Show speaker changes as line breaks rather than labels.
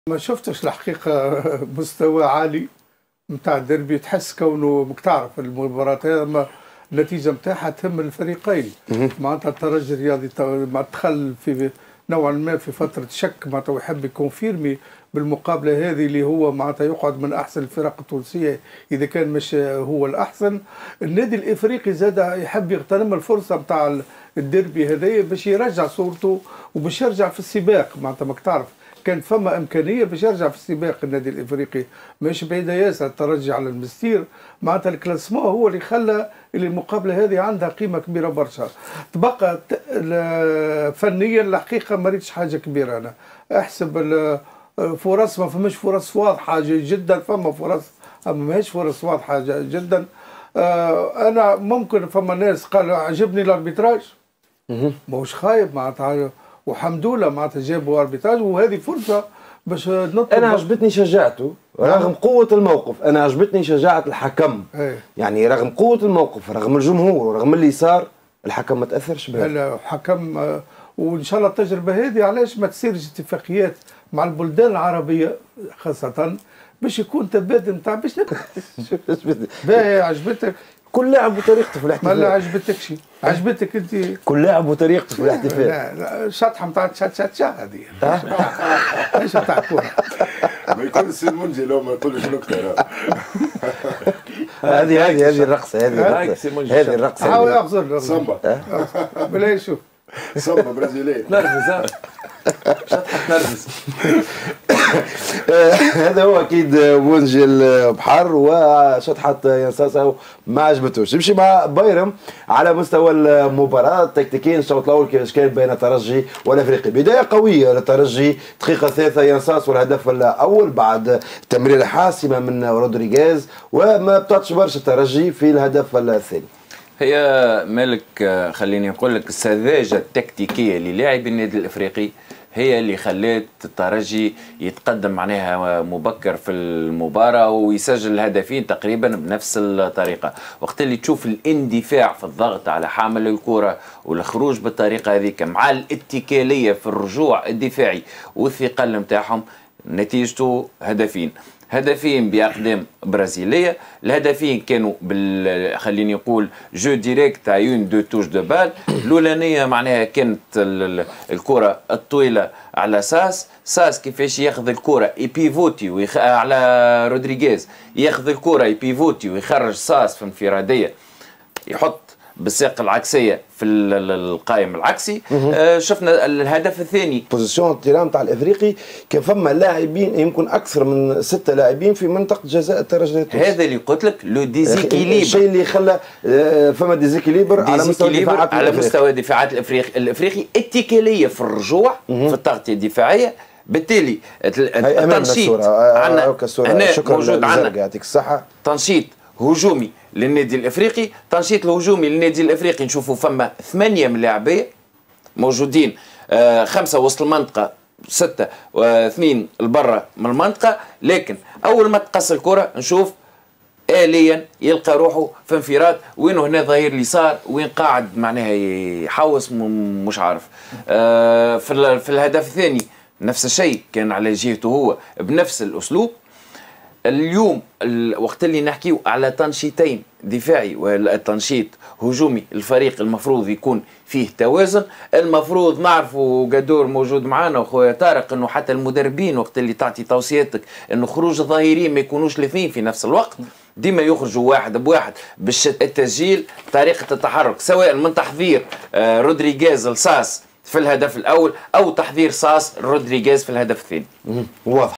ما شفتش الحقيقة مستوى عالي نتاع الديربي. تحس كونه مك تعرف المباراة هذا النتيجة نتاعها تهم الفريقين. معناتها الترجي الرياضي ما دخل في نوعا ما في فترة شك، معناتها يحب يكونفيرمي بالمقابلة هذه اللي هو معناتها يقعد من أحسن الفرق التونسية إذا كان مش هو الأحسن. النادي الإفريقي زاد يحب يغتنم الفرصة نتاع الديربي هذايا باش يرجع صورته وباش يرجع في السباق. معناتها ماك تعرف كان فما امكانيه باش يرجع في السباق النادي الافريقي، مش بعيده ياسر الترجي على المستير. معناتها الكلاسمون هو اللي خلى اللي المقابله هذه عندها قيمه كبيره برشا. تبقى فنيا الحقيقه ما ريتش حاجه كبيره. انا احسب فرص، ما فماش فرص واضحه جدا، فما فرص اما ماهيش فرص واضحه جدا. انا ممكن فما ناس قالوا عجبني الاربيتراج، ماهوش خايب معناتها، والحمد لله معناتها جابوا اربيتاج وهذه فرصه باش نطلب.
انا عجبتني شجاعته رغم قوه الموقف، انا عجبتني شجاعه الحكم. يعني رغم قوه الموقف، رغم الجمهور ورغم اللي صار، الحكم ما تاثرش به.
لا الحكم وان شاء الله التجربه هذه علاش ما تصيرش اتفاقيات مع البلدان العربيه خاصه باش يكون تبادل نتاع باش باهي. عجبتك؟
كل لاعب وطريقته في الاحتفال.
ما عجبتكش؟ عجبتك انت؟
كل لاعب وطريقته في الاحتفال.
لا شطحه نتاع تشا هذه ايش نتاع كوره.
ما يكون السيد منجي لو ما يقولش نكته.
هذه الرقصه، هذه الرقصه.
حاول اغزر
سامبا
بلا يشوف
سامبا برازيلي
نرفز. شطحه نرفز.
هذا هو اكيد منجي البحر وشطحه ينساسا ما عجبتوش. نمشي مع بايرم على مستوى المباراه تكتيكيا. الشوط الاول كيفاش كان بين الترجي والافريقي؟ بدايه قويه للترجي، دقيقه ثالثه ينساس والهدف الاول بعد تمريره حاسمه من رودريغيز، وما بطاتش برشا الترجي في الهدف الثاني.
هي مالك خليني نقول لك السذاجه التكتيكيه للاعب النادي الافريقي هي اللي خلات الترجي يتقدم معناها مبكر في المباراة ويسجل الهدفين تقريبا بنفس الطريقة. وقت اللي تشوف الاندفاع في الضغط على حامل الكرة والخروج بالطريقة هذيك مع الاتكالية في الرجوع الدفاعي والثقل نتاعهم، نتيجته هدفين باقدام برازيليه. الهدفين كانوا خليني نقول جو ديريكت عيون دو توش دو بال. الاولانيه معناها كانت الكره الطويله على ساس كيفاش ياخذ الكره يبيفوتي على رودريغيز، ياخذ الكره يبيفوتي ويخرج ساس في انفراديه، يحط بالساق العكسيه في القائم العكسي. شفنا الهدف الثاني
بوزيسيون التيران تاع الافريقي كان فما لاعبين، يمكن اكثر من 6 لاعبين في منطقه جزاء الترجي التونسي.
هذا اللي قلت لك لو ديزيكيليبر،
الشيء اللي خلى فما ديزيكيليبر على مستوى
دفاعات الافريقي اتكاليه في الرجوع في التغطيه الدفاعيه. بالتالي التنشيط
عندنا هنا
موجود عندنا،
يعطيك الصحه،
تنشيط هجومي للنادي الافريقي. تنشيط الهجومي للنادي الافريقي نشوفوا فما 8 من لاعبيه موجودين، 5 وسط المنطقه، 6 و2 لبرا من المنطقه. لكن اول ما تقص الكره نشوف آليا يلقى روحه في انفراد، وينه هنا ظهير اليسار، وين قاعد معناها يحوس مش عارف. في الهدف الثاني نفس الشيء كان على جهته هو بنفس الاسلوب. اليوم وقت اللي نحكيو على تنشيطين دفاعي والتنشيط هجومي، الفريق المفروض يكون فيه توازن. المفروض نعرفوا قدور موجود معنا وخويا طارق انه حتى المدربين وقت اللي تعطي توصياتك انه خروج الظاهرين ما يكونوش الاثنين في نفس الوقت، ديما يخرجوا واحد بواحد باش التسجيل طريقه التحرك، سواء من تحضير رودريغيز لساس في الهدف الاول او تحضير ساس رودريغيز في الهدف الثاني.
واضح.